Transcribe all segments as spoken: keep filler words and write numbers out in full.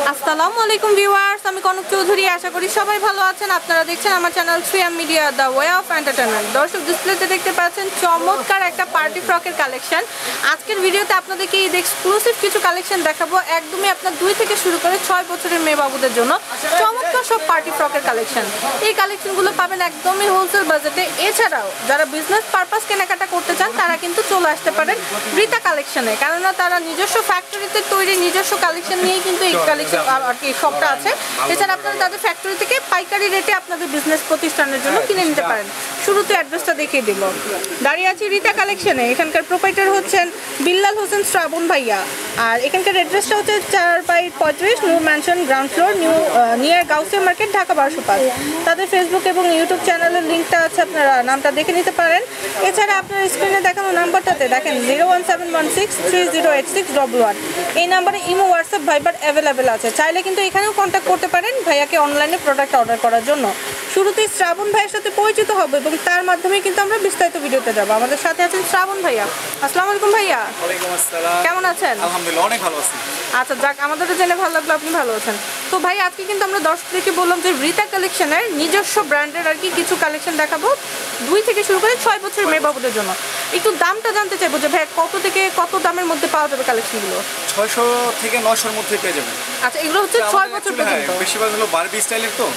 আসসালামু আলাইকুম ভিউয়ার্স, আমি কনক চৌধুরী। আশা করি সবাই ভালো আছেন। আপনারা দেখছেন আমার channel three M media, the way of entertainment. দর্শক, ডিসপ্লেতে দেখতে পাচ্ছেন চমৎকার একটা পার্টি ফ্রকের কালেকশন। আজকের ভিডিওতে আপনাদেরকে এই এক্সক্লুসিভ কিছু কালেকশন দেখাবো, একদমই আপনার দুই থেকে শুরু করে ছয় বছরের মেয়ে বাবুদের জন্য চমৎকার সব পার্টি ফ্রকের কালেকশন। এই কালেকশনগুলো পাবেন একদমই হোলসেল বাজেটে। এছাড়াও যারা বিজনেস পারপাস কেনাকাটা করতে চান তারা কিন্তু চলে আসতে পারেন রিতা কালেকশনে, কেননা তারা নিজস্ব ফ্যাক্টরিতে তৈরি নিজস্ব কালেকশন নিয়েই কিন্তু এই কালেকশন আর কি শপটা আছে। এছাড়া আপনারা তাদের ফ্যাক্টরি থেকে পাইকারি রেটে আপনাদের বিজনেস প্রতিষ্ঠানের জন্য কিনে নিতে পারেন। শুরুতে অ্যাড্রেসটা দেখিয়ে দিব। দাঁড়িয়ে আছি রিতা কালেকশনে। এখানকার প্রোপাইটার হচ্ছেন বিল্লাল হোসেন শ্রাবণ ভাইয়া। আর এখানকার অ্যাড্রেসটা হচ্ছে চার বাই পঁয়ত্রিশ new mansion, ground floor, new near Gausia market, Dhaka বারোশো পাঁচ। তাদের ফেসবুক এবং ইউটিউব চ্যানেলের লিঙ্কটা আছে, আপনারা নামটা দেখে নিতে পারেন। এছাড়া আপনার স্ক্রিনে দেখানো নাম্বারটাতে দেখেন zero one seven one six three zero eight six double one. এই নাম্বারে ইমো, হোয়াটসঅ্যাপ, ভাইবার অ্যাভেলেবেল আছে। চাইলে কিন্তু এখানেও কন্ট্যাক্ট করতে পারেন ভাইয়াকে অনলাইনে প্রোডাক্ট অর্ডার করার জন্য। শুরুতেই শ্রাবণ ভাইয়ের সাথে পরিচিত হবে এবং তার মাধ্যমে কিন্তু আমরা বিস্তারিত ভিডিওতে যাবো। আমাদের সাথে আছেন শ্রাবণ ভাইয়া। আসসালামু আলাইকুম ভাইয়া। ওয়ালাইকুম আসসালাম। কেমন আছেন? আলহামদুলিল্লাহ, অনেক ভালো আছি। আচ্ছা যাক, আমাদেরও জেনে ভালো লাগলো আপনি ভালো আছেন। তো ভাই, আজকে কিন্তু আমরা দর্শকদেরকে বললাম যে রিতা কালেকশনের নিজস্ব ব্র্যান্ডের আর কি কিছু কালেকশন দেখাবো দুই থেকে শুরু করে ছয় বছরের মেয়ে বাবুদের জন্য। একটু দামটা জানতে চাইবো যে ভাই কত থেকে কত দামের মধ্যে পাওয়া যাবে কালেকশনগুলো? ছয়শো থেকে নয়শোর মধ্যে পেয়ে যাবেন। আচ্ছা, এগুলো হচ্ছে ছয় বছর পর্যন্ত। বেশিরভাগ হলো বারবি স্টাইলের, তো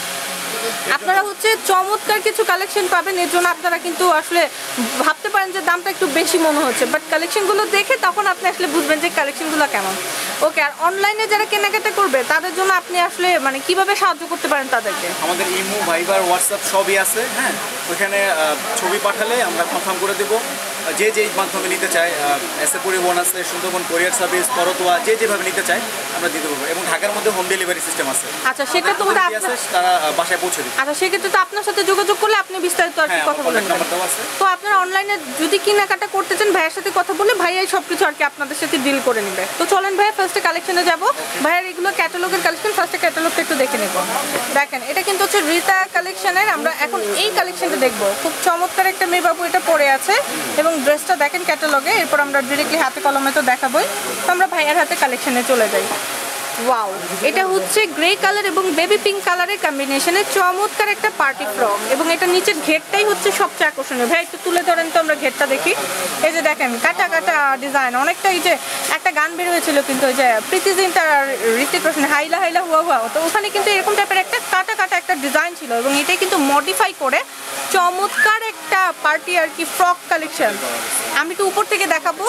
আপনারা হচ্ছে চমৎকার কিছু কালেকশন পাবেন। এর জন্য আপনারা কিন্তু আসলে ভাবতে পারেন যে দামটা একটু বেশি মনে হচ্ছে, বাট কালেকশনগুলো দেখে তখন আপনি আসলে বুঝবেন যে কালেকশনগুলো কেমন। ওকে, আর অনলাইনে যারা কেনাকাটা করবে তাদের জন্য আপনি আসলে মানে কিভাবে সাহায্য করতে পারেন তাদেরকে? আমাদের ইমো, ভাইবার, হোয়াটসঅ্যাপ সবই আছে। হ্যাঁ, ওইখানে ছবি পাঠালে আমরা কনফার্ম করে দেবো। যে যেই মাধ্যমে নিতে চায়, এসে পরিবহন আছে, সুন্দরবন কোরিয়ার সার্ভিস, করতোয়া, যে যেভাবে নিতে চায় আমরা দিতে পারবো। এবং ঢাকার মধ্যে হোম ডেলিভারি সিস্টেম আছে। আচ্ছা, সেটা তো তারা বাসায় পৌঁছে দিবে। আচ্ছা, সেক্ষেত্রে তো আপনার সাথে যোগাযোগ করলে আপনি বিস্তারিত আর কি কথা বলে নেবেন। তো আপনারা অনলাইনে যদি কেনাকাটা করতে চান ভাইয়ের সাথে কথা বলে ভাইয়াই সব কিছু আর কি আপনাদের সাথে ডিল করে নেবে। তো চলেন ভাইয়া ফার্স্টে কালেকশনে যাবো। ভাইয়ের এগুলো ক্যাটালগের কালেকশন, ফার্স্টে ক্যাটালগটা একটু দেখে নেব। দেখেন, এটা কিন্তু হচ্ছে রিতা কালেকশনের। আমরা এখন এই কালেকশনটা দেখবো। খুব চমৎকার একটা মেয়ে বাবু এটা পরে আছে এবং ড্রেসটা দেখেন ক্যাটালগে। এরপর আমরা ডিরেক্টলি হাতে কলমে তো দেখাবোই। তো আমরা ভাইয়ার হাতে কালেকশনে চলে যাই। ওয়াও, এটা হচ্ছে গ্রে কালার এবং বেবি পিঙ্ক কালারের কম্বিনেশনে চমৎকার একটা পার্টি ফ্রক, এবং এটা নিচের ঘেরটাই হচ্ছে সবচেয়ে আকর্ষণীয়। ভাই একটু তুলে ধরেন তো আমরা ঘেরটা দেখি। এই যে দেখেন কাটা কাটা ডিজাইন, অনেকটা এই যে একটা গান বের হয়েছিল কিন্তু ওই যে প্রীতি জিন্টা আর ঋতিক রোশন, হাইলা হাইলা হুয়া হুয়া, তো ওখানে কিন্তু এরকম টাইপের একটা কাটা কাটা একটা ডিজাইন ছিল এবং এটাই কিন্তু মডিফাই করে চমৎকার একটা পার্টি আর কি ফ্রক কালেকশন। আমি তো উপর থেকে দেখাবো।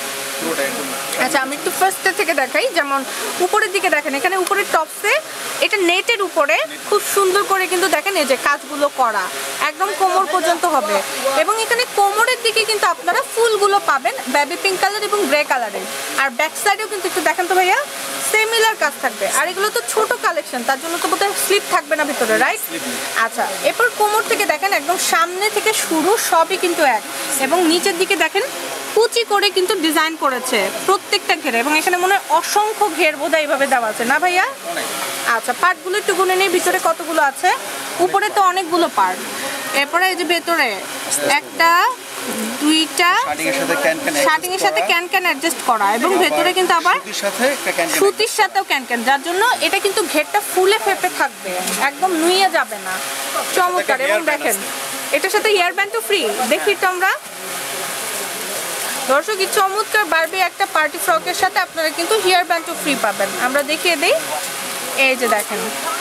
আচ্ছা, আমি একটু ফার্স্টের থেকে দেখাই। যেমন উপরের দিকে দেখেন, এখানে উপরের টপসে এটা নেটের উপরে খুব সুন্দর করে কিন্তু দেখেন এই যে কাজগুলো করা একদম কোমর পর্যন্ত হবে। এবং এখানে কোমরের দিকে কিন্তু আপনারা ফুলগুলো পাবেন বেবি পিঙ্ক কালার এবং গ্রে কালারের। আর ব্যাক সাইডেও কিন্তু একটু দেখেন তো ভাইয়া, সিমিলার কাজ থাকবে। আর এগুলো তো ছোট কালেকশন, তার জন্য তো বোধহয় স্লিপ থাকবে না ভিতরে, রাইট? আচ্ছা, এরপর কোমর থেকে দেখেন একদম সামনে থেকে শুরু সবই কিন্তু এক, এবং নিচের দিকে দেখেন কুচি করে কিন্তু ডিজাইন করেছে প্রত্যেকটা ঘেরে, এবং এখানে মনে হয় অসংখ্য ঘের বোধহয় এইভাবে দেওয়া আছে না ভাইয়া? আচ্ছা, পার্টগুলো একটু গুনে নেই ভিতরে কতগুলো আছে। উপরে তো অনেকগুলো পার্ট। এরপরে এই যে ভেতরে একটা দুইটা শার্টিং এর সাথে ক্যান ক্যান অ্যাডজাস্ট করা, এবং ভেতরে কিন্তু আবার সুতির সাথেও ক্যান ক্যান, যার জন্য এটা কিন্তু ঘেরটা ফুলে ফেপে থাকবে, একদম নুইয়ে যাবে না। চমৎকার। এবং দেখেন এটার সাথে হেয়ার ব্যান্ডও ফ্রি। দেখি তো আমরা দর্শক, এই চমৎকার বারবি একটা পার্টি ফ্রকের সাথে আপনারা কিন্তু হেয়ার ব্যান্ডও ফ্রি পাবেন। আমরা দেখিয়ে দিই। এই যে দেখেন,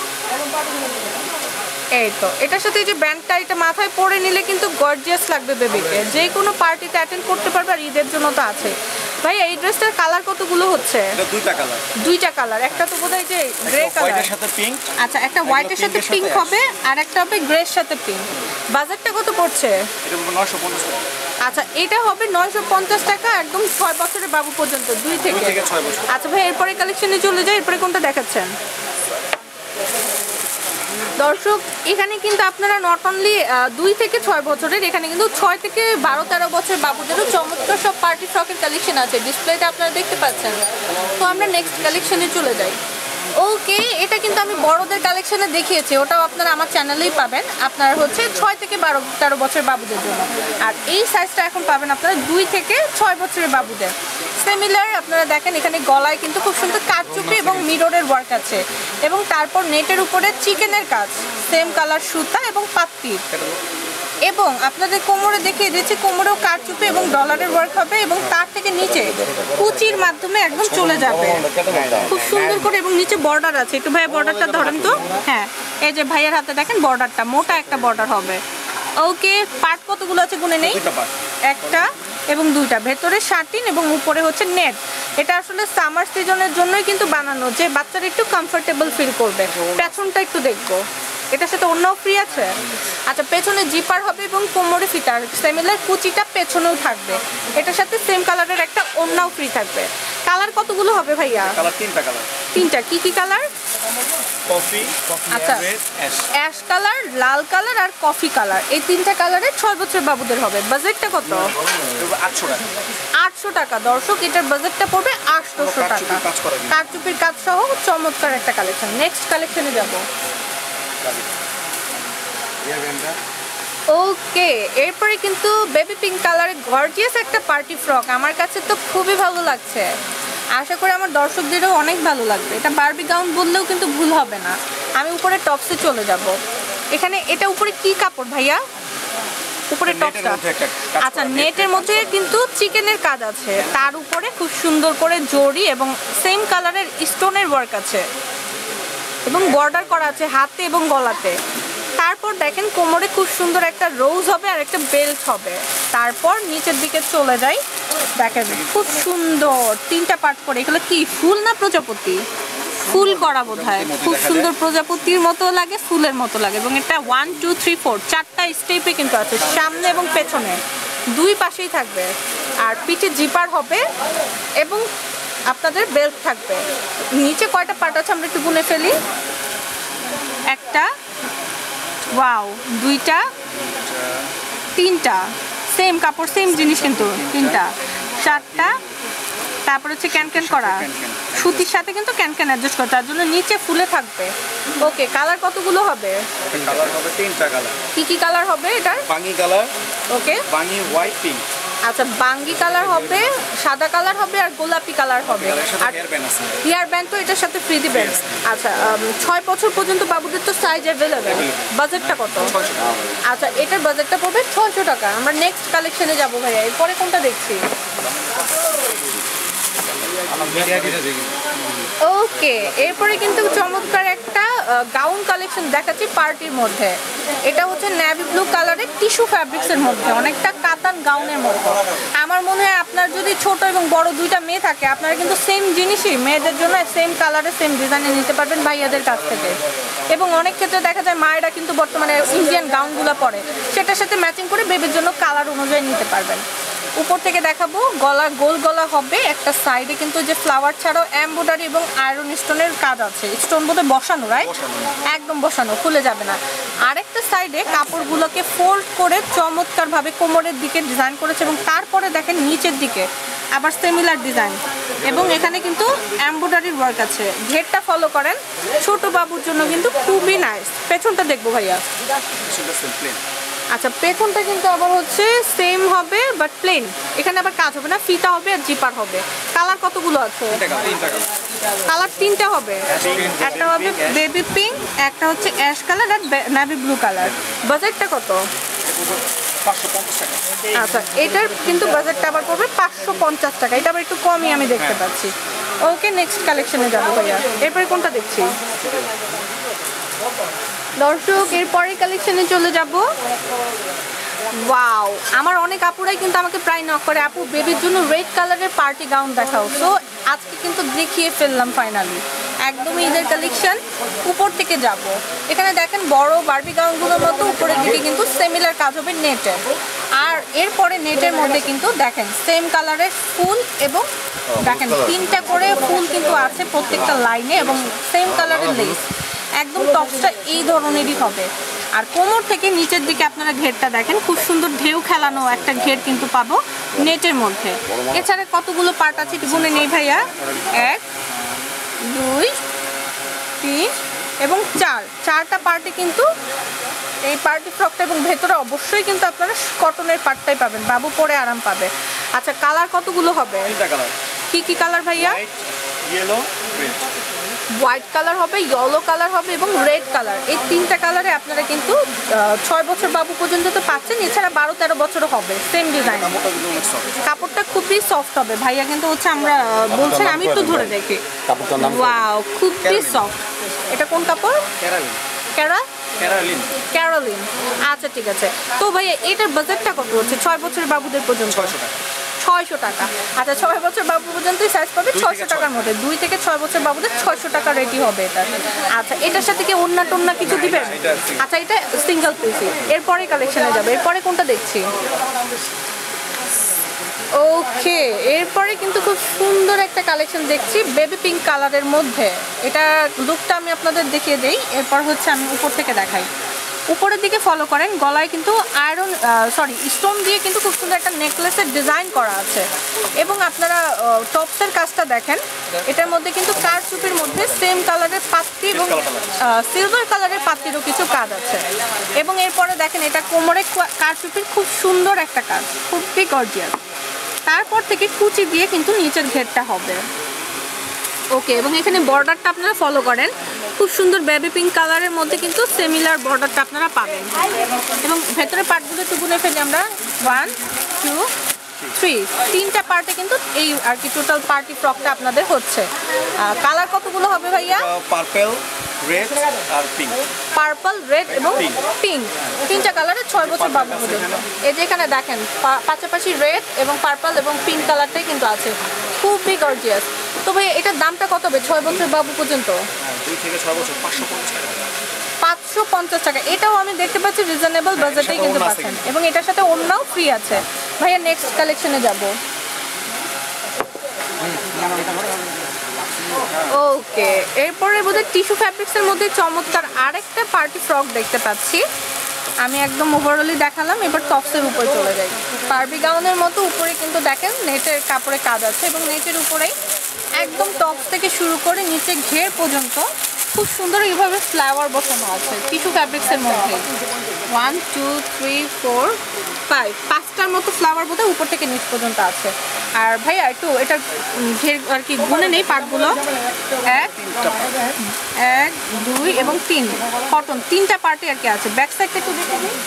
এই তো এটার সাথে এই যে ব্যান্ডটা এটা মাথায় পরে নিলে কিন্তু গর্জিয়াস লাগবে বেবিকে, যে কোনো পার্টিতে অ্যাটেন্ড করতে পারবে। আর ঈদের জন্য তো আছে। ভাই, এই ড্রেসটার কালার কতগুলো হচ্ছে? দুইটা কালার। দুইটা কালার, একটা তো বোধহয় যে গ্রে কালার সাথে পিঙ্ক। আচ্ছা, একটা হোয়াইটের সাথে পিঙ্ক হবে আর একটা হবে গ্রের সাথে পিঙ্ক। বাজেটটা কত পড়ছে? এটা নয়শো পঞ্চাশ টাকা। আচ্ছা, এটা হবে নয়শো পঞ্চাশ টাকা, একদম ছয় বছরের বাবু পর্যন্ত, দুই থেকে ছয় বছর। আচ্ছা ভাই, এরপরে কালেকশনে চলে যায়। এরপরে কোনটা দেখাচ্ছেন? দর্শক, এখানে কিন্তু আপনারা নট অনলি দুই থেকে ছয় বছরের, এখানে কিন্তু ছয় থেকে বারো তেরো বছর বাবুদেরও চমৎকার সব পার্টি ফ্রকের কালেকশন আছে। ডিসপ্লেতে আপনারা দেখতে পাচ্ছেন। তো আমরা নেক্সট কালেকশনে চলে যাই। ওকে, এটা কিন্তু আমি বড়দের কালেকশনে দেখিয়েছি, ওটাও আপনারা আমার চ্যানেলেই পাবেন। আপনার হচ্ছে ছয় থেকে বারো তেরো বছর বাবুদের জন্য, আর এই সাইজটা এখন পাবেন আপনারা দুই থেকে ছয় বছরের বাবুদের। সিমিলার আপনারা দেখেন এখানে গলায় কিন্তু খুব সুন্দর কারচুপি এবং মিররের ওয়ার্ক আছে, এবং তারপর নেটের উপরে চিকেনের কাজ, সেম কালার সুতা এবং পাত্তি, এবং আপনাদের কোমরে দেখিয়ে দিচ্ছি কোমরেও কারচুপি এবং ডলারের ওয়ার্ক হবে, এবং তার থেকে নিচে কুচির মাধ্যমে একদম চলে যাবে খুব সুন্দর করে, এবং নিচে বর্ডার আছে। একটু ভাইয়া বর্ডারটা ধরেন তো। হ্যাঁ, এই যে ভাইয়ের হাতে দেখেন বর্ডারটা, মোটা একটা বর্ডার হবে। ওকে, পার্ট কতগুলো আছে গুনে নেই? একটা এবং দুইটা, ভেতরে শার্টিন এবং উপরে হচ্ছে নেট। এটা আসলে সামার সিজনের জন্যই কিন্তু বানানো, যে বাচ্চারা একটু কমফোর্টেবল ফিল করবে। পেছনটা একটু দেখবো, এটার সাথে অন্যও ফ্রি আছে। আচ্ছা, পেছনে জিপার হবে এবং কোমরে ফিতার সিমিলার কুচিটা পেছনেও থাকবে। এটার সাথে সেম কালারের একটা অন্যও ফ্রি থাকবে। কালার কতগুলো হবে ভাইয়া? কালার তিনটা কালার। তিনটা, কি কি কালার? কফি, আচ্ছা, অ্যাশ কালার, লাল কালার আর কফি কালার, এই তিনটা কালারে ছয় বছর বাবুদের হবে। বাজেটটা কত? আটশো টাকা। আটশো টাকা দর্শক, এটার বাজেটটা পড়বে আটশোশো টাকা। কারচুপির কাজ সহ চমৎকার একটা কালেকশন। নেক্সট কালেকশনে যাব। ওকে, এরপরে কিন্তু বেবি পিঙ্ক কালারের গর্জিয়াস একটা পার্টি ফ্রক, আমার কাছে তো খুবই ভালো লাগছে। আশা করি আমার দর্শকদেরও অনেক ভালো লাগবে। এটা বারবি গাউন বললেও কিন্তু ভুল হবে না। আমি উপরে টপসে চলে যাব। এখানে এটা উপরে কি কাপড় ভাইয়া? উপরে টপসটা, আচ্ছা নেটের মধ্যে কিন্তু চিকেনের কাজ আছে, তার উপরে খুব সুন্দর করে জড়ি এবং সেম কালারের স্টোনের ওয়ার্ক আছে, এবং বর্ডার করা আছে হাতে এবং গলাতে। তারপর দেখেন কোমরে খুব সুন্দর একটা রোজ হবে আর একটা বেল্ট হবে। তারপর নিচের দিকে চলে যাই, দেখেন খুব সুন্দর তিনটা পার্ট করে। এগুলো কি ফুল না প্রজাপতি? ফুল করা বোধহয়, খুব সুন্দর প্রজাপতির মতো লাগে, ফুলের মতো লাগে। এবং এটা ওয়ান টু থ্রি ফোর চারটা স্টেপে কিন্তু আছে, সামনে এবং পেছনে দুই পাশেই থাকবে। আর পিঠে জিপার হবে এবং আপনাদের বেল্ট থাকবে। নিচে কয়টা পার্ট আছে আমরা একটু গুনে ফেলি। একটা, ওয়াও, দুইটা, তিনটা, সেম কাপড় সেম জিনিস কিন্তু তিনটা, চারটা, তারপর হচ্ছে ক্যান ক্যান করা সুতির সাথে কিন্তু ক্যান ক্যান অ্যাডজাস্ট করা, তার জন্য নিচে ফুলে থাকবে। ওকে, কালার কতগুলো হবে? কালার হবে তিনটা কালার। কি কি কালার হবে এটার? বাঙ্গি কালার, ওকে, বাঙ্গি হোয়াইট পিঙ্ক। আচ্ছা, বাঙ্গি কালার হবে, সাদা কালার হবে আর গোলাপি কালার হবে। আর হেয়ার ব্যান্ড তো এটার সাথে ফ্রি দিবেন। আচ্ছা, ছয় বছর পর্যন্ত বাবুদের তো সাইজ অ্যাভেলেবেল। বাজেটটা কত? আচ্ছা, এটার বাজেটটা পড়বে ছয়শো টাকা। আমরা নেক্সট কালেকশনে যাবো ভাইয়া। এরপরে কোনটা দেখছি? ওকে, এরপরে কিন্তু চমৎকার একটা গাউন কালেকশন দেখাচ্ছি পার্টির মধ্যে। এটা হচ্ছে নেভি ব্লু কালারের টিস্যু ফ্যাব্রিক্সের মধ্যে, অনেকটা কাতান গাউনের মতো। আমার মনে হয় আপনার যদি ছোট এবং বড় দুইটা মেয়ে থাকে, আপনারা কিন্তু সেম জিনিসই মেয়েদের জন্য সেম কালারে সেম ডিজাইনে নিতে পারবেন ভাইয়াদের কাছ থেকে। এবং অনেক ক্ষেত্রে দেখা যায় মায়েরা কিন্তু বর্তমানে ইন্ডিয়ান গাউনগুলো পরে, সেটার সাথে ম্যাচিং করে বেবির জন্য কালার অনুযায়ী নিতে পারবেন। উপর থেকে দেখাবো, গলা গোল গলা হবে, একটা সাইডে কিন্তু যে ফ্লাওয়ার ছাড়াও এমব্রয়ডারি এবং আয়রন স্টোনের কাজ আছে। স্টোন বোধহয় বসানো, রাইট? একদম বসানো, খুলে যাবে না। আরেকটা সাইডে কাপড়গুলোকে ফোল্ড করে চমৎকারভাবে কোমরের দিকে ডিজাইন করেছে, এবং তারপরে দেখেন নিচের দিকে আবার সিমিলার ডিজাইন, এবং এখানে কিন্তু এমব্রয়ডারির ওয়ার্ক আছে। ঘেরটা ফলো করেন, ছোট বাবুর জন্য কিন্তু খুবই নাইস। পেছনটা দেখবো ভাইয়া। আচ্ছা, পেছনটা কিন্তু আবার হচ্ছে সেম হবে বাট প্লেন, এখানে আবার কাজ হবে না, ফিতা হবে আর জিপার হবে। কালার কতগুলো আছে? কালার তিনটা হবে, একটা হবে বেবি পিঙ্ক, একটা হচ্ছে অ্যাশ কালার আর নেভি ব্লু কালার। বাজেটটা কত? আচ্ছা, এটার কিন্তু বাজেটটা আবার পড়বে পাঁচশো পঞ্চাশ টাকা। এটা আবার একটু কমই আমি দেখতে পাচ্ছি। ওকে, নেক্সট কালেকশনে যাবো ভাইয়া। এরপরে কোনটা দেখছি দর্শক? এরপরে কালেকশনে চলে যাব। ওয়াও, আমার অনেক আপুরাই কিন্তু আমাকে প্রায় নক করে, আপু বেবির জন্য রেড কালারের পার্টি গাউন দেখাও। তো আজকে কিন্তু দেখিয়ে ফেললাম ফাইনালি একদমই ঈদের কালেকশন। উপর থেকে যাব, এখানে দেখেন বড় বারবি গাউনগুলোর মতো উপরের দিকে কিন্তু সিমিলার কাজ হবে নেটের। আর এরপরে নেটের মধ্যে কিন্তু দেখেন সেম কালারের ফুল, এবং দেখেন তিনটা করে ফুল কিন্তু আছে প্রত্যেকটা লাইনে, এবং সেম কালারের লেস। একদম টপসটা এই ধরনেরই হবে। আর কোমর থেকে নিচের দিকে আপনারা ঘেরটা দেখেন, খুব সুন্দর ঢেউ খেলানো একটা ঘের কিন্তু পাবো নেটের মধ্যে। এছাড়া কতগুলো পার্ট আছে একটু গুনে নেই ভাইয়া। এক, দুই, এবং চার চারটা পার্টে কিন্তু এই পার্টি ফ্রকটা এবং ভেতরে অবশ্যই কিন্তু আপনারা কটনের পার্টটাই পাবেন, বাবু পরে আরাম পাবে। আচ্ছা কালার কতগুলো হবে? তিনটা কালার। কি কি কালার ভাইয়া? Yellow, red. হোয়াইট কালার হবে, ইয়েলো কালার হবে এবং রেড কালার। এই তিনটা কালারে আপনারা কিন্তু ছয় বছর বাবু পর্যন্ত তো পাচ্ছেন, এছাড়া বারো তেরো বছরও হবে সেম ডিজাইন। কাপড়টা খুবই সফট হবে ভাইয়া, কিন্তু হচ্ছে আমরা বলছেন আমি একটু ধরে দেখি। ওয়াও খুবই সফট। এটা কোন কাপড়? ক্যারালিন। ক্যারা ক্যারালিন। ক্যারোলিন। আচ্ছা ঠিক আছে। তো ভাইয়া এটার বাজেটটা কত হচ্ছে ছয় বছরের বাবুদের পর্যন্ত? ছয়শো টাকা। ছয়শো টাকা। আচ্ছা ছয় বছর বাবু পর্যন্তই সাইজ পাবে ছয়শো টাকার মধ্যে। দুই থেকে ছয় বছর বাবুদের ছয়শো টাকা রেডি হবে এটা। আচ্ছা এটার সাথে কি ওন্না টোন্না কিছু দিবেন? আচ্ছা এটা সিঙ্গেল পিসি। এরপরে কালেকশনে যাবে, এরপরে কোনটা দেখছি? ওকে, এরপরে কিন্তু খুব সুন্দর একটা কালেকশন দেখছি বেবি পিঙ্ক কালারের মধ্যে। এটা লুকটা আমি আপনাদের দেখিয়ে দেই, এরপর হচ্ছে আমি উপর থেকে দেখাই। উপরের দিকে ফলো করেন, গলায় কিন্তু আয়রন সরি স্টোন দিয়ে কিন্তু খুব সুন্দর একটা নেকলেসের ডিজাইন করা আছে। এবং আপনারা টপসের কাজটা দেখেন, এটার মধ্যে কিন্তু কারচুপির মধ্যে সেম কালারের পাত্তি এবং সিলভার কালারের পাত্তিরও কিছু কাজ আছে। এবং এরপরে দেখেন এটা কোমরে কারচুপির খুব সুন্দর একটা কাজ, খুবই গর্জিয়াস। তারপর থেকে কুচি দিয়ে কিন্তু নিচের ঘেরটা হবে। ওকে, এবং এখানে বর্ডারটা আপনারা ফলো করেন, খুব সুন্দর বেবি পিঙ্ক কালারের মধ্যে কিন্তু সিমিলার বর্ডারটা আপনারা পাবেন। এবং ভেতরে পার্টগুলো একটু গুনে ফেলি আমরা, ওয়ান টু থ্রি, তিনটা পার্টে কিন্তু এই আর কি টোটাল পার্টি ফ্রকটা আপনাদের হচ্ছে। কালার কতগুলো হবে ভাইয়া? পার্পল, রেড আর পিঙ্ক। পার্পল, রেড এবং পিঙ্ক, তিনটা কালারে ছয় বছর বাবু পর্যন্ত। এই যে এখানে দেখেন পাশাপাশি রেড এবং পার্পল এবং পিঙ্ক কালারটাই কিন্তু আছে, খুবই গর্জিয়াস। তো ভাই এটার দামটা কত হবে ছয় বছর বাবু পর্যন্ত? দুই থেকে ছয় বছর পাঁচশো পঞ্চাশ টাকা। পাঁচশো পঞ্চাশ টাকা। এটাও আমি দেখতে পাচ্ছি রিজনেবল বাজেটেই কিন্তু পাচ্ছেন, এবং এটার সাথে অন্যও ফ্রি আছে। ভাইয়া নেক্সট কালেকশনে যাব। ওকে, এরপরে বোধহয় টিস্যু ফ্যাব্রিক্সের মধ্যে চমৎকার আরেকটা পার্টি ফ্রক দেখতে পাচ্ছি। আমি একদম ওভারঅলি দেখালাম, এবার টপসের উপরে চলে যাই। বারবি গাউনের মতো উপরে কিন্তু দেখেন নেটের কাপড়ে কাজ আছে, এবং নেটের উপরেই একদম টপস থেকে শুরু করে নিচে ঘের পর্যন্ত খুব সুন্দর এইভাবে ফ্লাওয়ার বসানো আছে টিস্যু ফ্যাব্রিক্সের মধ্যে। One two three four five, পাঁচটার মতো ফ্লাওয়ার বোধহয় উপর থেকে নিচ পর্যন্ত আছে। আর ভাইয়া একটু এটা ঘের আর কি গুনে নেই পার্টগুলো, এক এক দুই এবং তিন, কটন তিনটা পার্টে আর কি আছে। ব্যাক সাইডটা একটু দেখে নিই।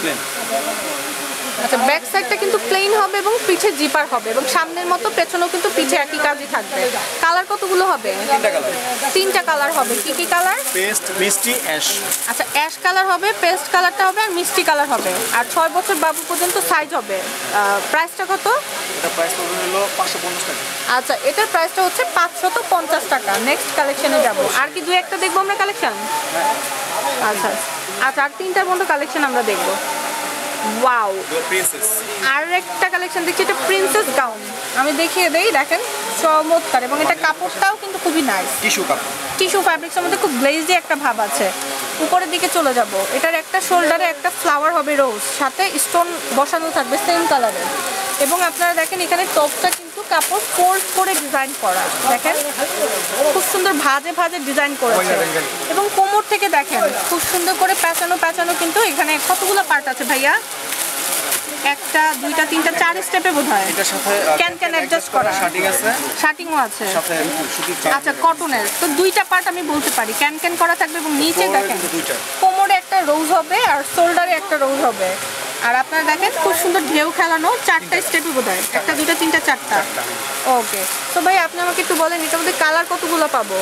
আচ্ছা ব্যাক সাইডটা কিন্তু প্লেন হবে এবং পিছে জিপার হবে, এবং সামনের মতো পেছনেও কিন্তু পিছে একই কাজই থাকবে। কালার কতগুলো হবে? তিনটা কালার। তিনটা কালার হবে। কি কি কালার? পেস্ট, মিষ্টি, অ্যাশ। আচ্ছা অ্যাশ কালার হবে, পেস্ট কালারটা হবে আর মিষ্টি কালার হবে। আর ছয় বছর বাবু পর্যন্ত সাইজ হবে। প্রাইসটা কত? এটা প্রাইস পড়বে হলো পাঁচশো পঞ্চাশ টাকা। আচ্ছা এটার প্রাইসটা হচ্ছে পাঁচশত পঞ্চাশ টাকা। নেক্সট কালেকশনে যাব। আর কি দুই একটা দেখবো আমরা কালেকশন? আচ্ছা আচ্ছা আর তিনটার মতো কালেকশন আমরা দেখবো। Wow, princess. আর একটা কালেকশন দেখছি, এটা প্রিন্সেস গাউন। আমি দেখিয়ে দেই, দেখেন চমৎকার, এবং এটা কাপড়টাও কিন্তু খুবই নাইস, টিস্যু কাপড়, টিস্যু ফ্যাব্রিক্সের মধ্যে খুব গ্লেজি একটা ভাব আছে। উপরের দিকে চলে যাব, এটার একটা শোল্ডারে একটা ফ্লাওয়ার হবে রোজ, সাথে স্টোন বসানো থাকবে সেম কালারের। এবং আপনারা দেখেন এখানে টপটা কিন্তু কাপড় ফোল্ড করে ডিজাইন করা, দেখেন খুব সুন্দর ভাজে ভাজে ডিজাইন করেছে। এবং কোমর থেকে দেখেন খুব সুন্দর করে প্যাঁচানো প্যাঁচানো কিন্তু এখানে কতগুলো পার্ট আছে ভাইয়া? একটা দুইটা তিনটা চার স্টেপে বোধহয় এটার সাথে ক্যান ক্যান অ্যাডজাস্ট করা, শার্টিং আছে, শার্টিংও আছে সাথে সুতির চাদর। আচ্ছা কটনের তো দুইটা পার্ট আমি বলতে পারি, ক্যান ক্যান করা থাকবে, এবং নিচে দেখেন দুইটা কোমরে একটা রোজ হবে আর শোল্ডারে একটা রোজ হবে। আর আপনারা দেখেন খুব সুন্দর ঢেউ খেলানো, চারটা স্টেপে বোধহয়, একটা দুইটা তিনটা চারটা। ওকে, তো ভাই আপনি আমাকে একটু বলেন এটার মধ্যে কালার কতগুলো পাবো?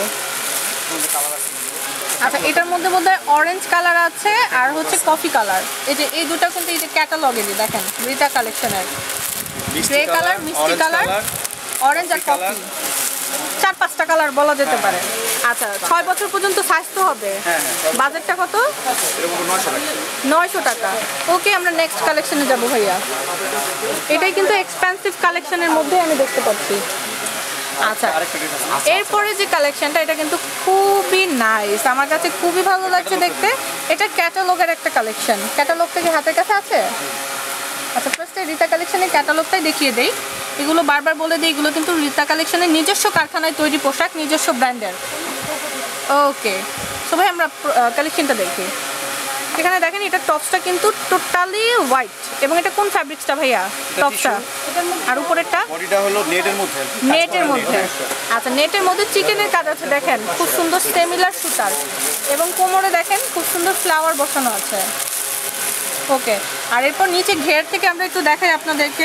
আচ্ছা এটার মধ্যে বোধহয় অরেঞ্জ কালার আছে আর হচ্ছে কফি কালার। এই যে এই দুটো কিন্তু এই যে ক্যাটালগেরই দেখেন, রিটা কালেকশনের গ্রে কালার, মিষ্টি কালার, অরেঞ্জ আর কফি, চার পাঁচটা কালার বলা যেতে পারে। আচ্ছা ছয় বছর পর্যন্ত সাইজ তো হবে। বাজেটটা কত? নয়শো টাকা। ওকে, আমরা নেক্সট কালেকশনে যাব ভাইয়া। এটাই কিন্তু এক্সপেন্সিভ কালেকশনের মধ্যে আমি দেখতে পাচ্ছি। আচ্ছা এরপরে যে কালেকশনটা, এটা কিন্তু খুবই নাইস, আমার কাছে খুবই ভালো লাগছে দেখতে। এটা ক্যাটালগের একটা কালেকশন। ক্যাটালগটা কি হাতের কাছে আছে? আচ্ছা ফার্স্টে রিতা কালেকশনের ক্যাটালগটাই দেখিয়ে দেই। এগুলো বারবার বলে দিই, এগুলো কিন্তু রিতা কালেকশনের নিজস্ব কারখানায় তৈরি পোশাক, নিজস্ব ব্র্যান্ডের। ওকে, তো ভাই আমরা কালেকশনটা দেখি। এখানে দেখেন এটা টপসটা কিন্তু টোটালি হোয়াইট এবং এটা কোন ফ্যাব্রিক্সটা ভাইয়া? টপসটা আর উপরেরটা বডিটা হলো নেটের মধ্যে, নেটের মধ্যে। আচ্ছা নেটের মধ্যে চিকেনের কাজ আছে দেখেন, খুব সুন্দর সেমিলার সুতার এবং কোমরে দেখেন খুব সুন্দর ফ্লাওয়ার বসানো আছে। ওকে, আর এরপর নিচে ঘের থেকে আমরা একটু দেখাই আপনাদেরকে।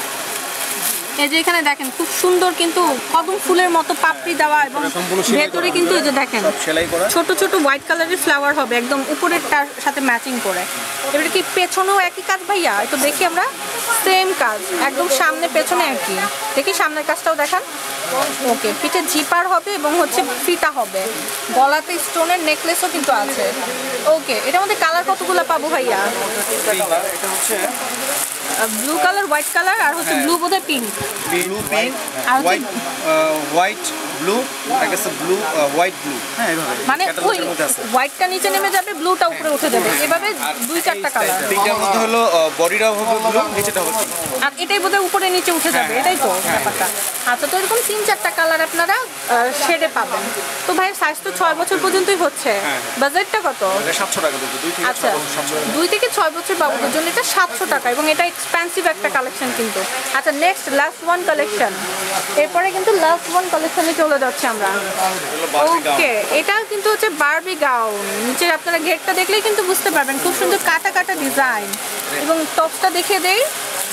এই যে এখানে দেখেন খুব সুন্দর কিন্তু কদম ফুলের মতো পাপড়ি দেওয়া এবং ভেতরে কিন্তু এই যে দেখেন ছোট ছোট হোয়াইট কালারের ফ্লাওয়ার হবে একদম উপরেরটার সাথে ম্যাচিং করে। এবারে কি পেছনেও একই কাজ ভাইয়া? একটু দেখি আমরা। সেম কাজ একদম সামনে পেছনে একই। দেখি সামনের কাজটাও দেখান। ওকে, পিঠে জিপার হবে এবং হচ্ছে ফিতা হবে, গলাতে স্টোনের নেকলেসও কিন্তু আছে। ওকে, এটার মধ্যে কালার কতগুলো পাবো ভাইয়া? এটা হচ্ছে ব্লু কালার, হোয়াইট কালার আর হচ্ছে ব্লু বোধহয় pink. Blue pink white white blue, I guess blue white blue. হ্যাঁ এইভাবে মানে ওই হোয়াইটটা নিচে নেমে যাবে, ব্লুটা উপরে উঠে যাবে, এভাবে দুই চারটা কালার। পিঙ্কের মধ্যে হলো বডিটাও হবে ব্লু, নিচেটা হবে পিঙ্ক। আর এটাই বোধহয় উপরে নিচে উঠে যাবে, এটাই তো ব্যাপারটা। আচ্ছা, তো এরকম তিন চারটা কালার আপনারা শেডে পাবেন। তো ভাই সাইজ তো ছয় বছর পর্যন্তই হচ্ছে, বাজেটটা কত? সাতশো টাকা দুই থেকে আচ্ছা, দুই থেকে ছয় বছর বাবুদের জন্য এটা সাতশো টাকা এবং এটা এক্সপেন্সিভ একটা কালেকশন কিন্তু। আচ্ছা, নেক্সট লাস্ট ওয়ান কালেকশন, এরপরে কিন্তু লাস্ট ওয়ান কালেকশনে চলে যাচ্ছে আমরা। ওকে, এটা কিন্তু হচ্ছে বারবি গাউন। নিচে আপনারা ঘেরটা দেখলেই কিন্তু বুঝতে পারবেন, খুব সুন্দর কাটা কাটা ডিজাইন এবং টপসটা দেখিয়ে দেই।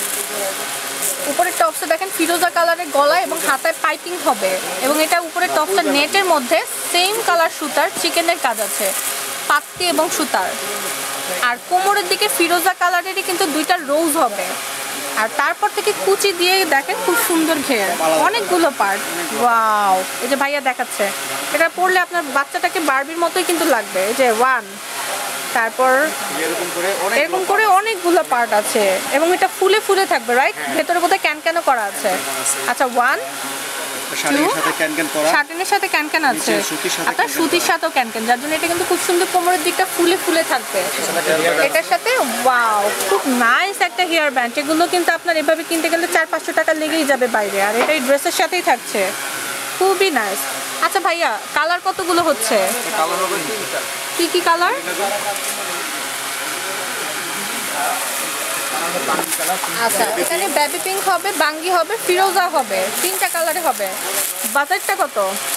উপরের টপসটা দেখেন ফিরোজা কালারের গলা এবং হাতায় পাইপিং হবে এবং এটা উপরের টপসটা নেটের মধ্যে সেম কালার সুতার চিকেনের কাজ আছে, পাত্তি এবং সুতার। আর কোমরের দিকে ফিরোজা কালারেরই কিন্তু দুইটা রোজ হবে। আর তারপর থেকে কুচি দিয়ে দেখেন খুব সুন্দর ঘের, অনেকগুলো পার্ট। ওয়াও, এই যে ভাইয়া দেখাচ্ছে, এটা পরলে আপনার বাচ্চাটাকে বারবির মতোই কিন্তু লাগবে। এই যে ওয়ান, তারপর এরকম করে অনেকগুলো পার্ট আছে এবং এটা ফুলে ফুলে থাকবে, রাইট? ভেতরে বোধহয় ক্যানক্যানও করা আছে। আচ্ছা, ওয়ান শার্টিনের সাথে ক্যানক্যান আছে, আপনার সুতির সাথেও ক্যানক্যান, যার জন্য এটা কিন্তু খুব সুন্দর কোমরের দিকটা ফুলে ফুলে থাকবে। এটার সাথে ওয়াও, খুব নাইস একটা হেয়ার ব্যান্ড। এগুলো কিন্তু আপনার এভাবে কিনতে গেলে চার পাঁচশো টাকা লেগেই যাবে বাইরে, আর এটা এই ড্রেসের সাথেই থাকছে, খুবই নাইস। আচ্ছা ভাইয়া, কালার কতগুলো হচ্ছে? কি কি কালার? আচ্ছা, এখানে বেবি পিঙ্ক হবে, বাঙ্গি হবে, ফিরোজা হবে, তিনটা কালারে হবে। বাজেটটা কত?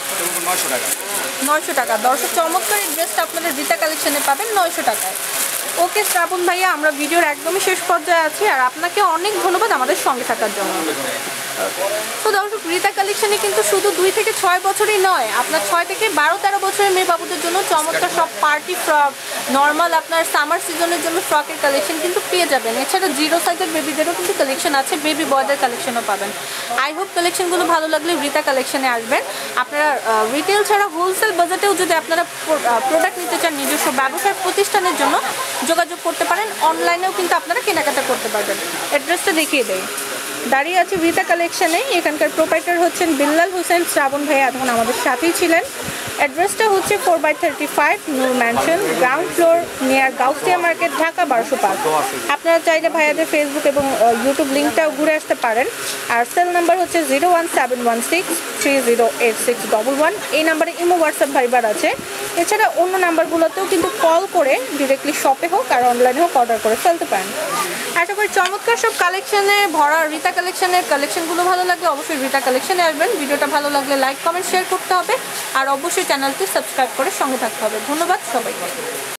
নয়শো টাকা। দর্শক, চমৎকার এই ড্রেসটা আপনাদের রিতা কালেকশনে পাবেন নয়শো টাকায়। ওকে শ্রাবণ ভাইয়া, আমরা ভিডিওর একদমই শেষ পর্যায়ে আছি, আর আপনাকে অনেক ধন্যবাদ আমাদের সঙ্গে থাকার জন্য। তো দর্শক, রিতা কালেকশনে কিন্তু শুধু দুই থেকে ছয় বছরই নয়, আপনার ছয় থেকে বারো তেরো বছরের মেয়ে বাবুদের জন্য চমৎকার সব পার্টি ফ্রক, নর্মাল আপনার সামার সিজনের জন্য ফ্রকের কালেকশন কিন্তু পেয়ে যাবেন। এছাড়া জিরো সাইজের বেবিদেরও কিন্তু কালেকশন আছে, বেবি বয়দের কালেকশনও পাবেন। আই হোপ কালেকশনগুলো ভালো লাগলে রিতা কালেকশনে আসবেন। আপনারা রিটেল ছাড়া হোলসেল বাজেটেও যদি আপনারা প্রোডাক্ট নিতে চান নিজস্ব ব্যবসার প্রতিষ্ঠানের জন্য, যোগাযোগ করতে পারেন। অনলাইনেও কিন্তু আপনারা কেনাকাটা করতে পারবেন। অ্যাড্রেসটা দেখিয়ে দেয়। দাঁড়িয়ে আছে রিতা কালেকশনে, এখানকার প্রোপাইটার হচ্ছেন বিল্লাল হোসেন। শ্রাবণ ভাইয়া এখন আমাদের সাথেই ছিলেন। অ্যাড্রেসটা হচ্ছে four by thirty five Noor mansion, ground floor, near Gausia market, Dhaka বারোশো পাঁচ। আপনারা চাইলে ভাইয়াদের ফেসবুক এবং ইউটিউব লিঙ্কটাও ঘুরে আসতে পারেন। আর সেল নাম্বার হচ্ছে zero one seven one six three zero eight six double one. এই নাম্বারে ইমো, হোয়াটসঅ্যাপ, ভাইবার আছে। এছাড়া অন্য নাম্বারগুলোতেও কিন্তু কল করে ডিরেক্টলি শপে হোক আর অনলাইনে হোক অর্ডার করে ফেলতে পারেন। আশা করি চমৎকার সব কালেকশনে ভরা রিতা কালেকশনের কালেকশনগুলো ভালো লাগলে অবশ্যই রিতা কালেকশনে আসবেন। ভিডিওটা ভালো লাগলে লাইক, কমেন্ট, শেয়ার করতে হবে আর অবশ্যই চ্যানেলটি সাবস্ক্রাইব করে সঙ্গে থাকতে হবে। ধন্যবাদ সবাইকে।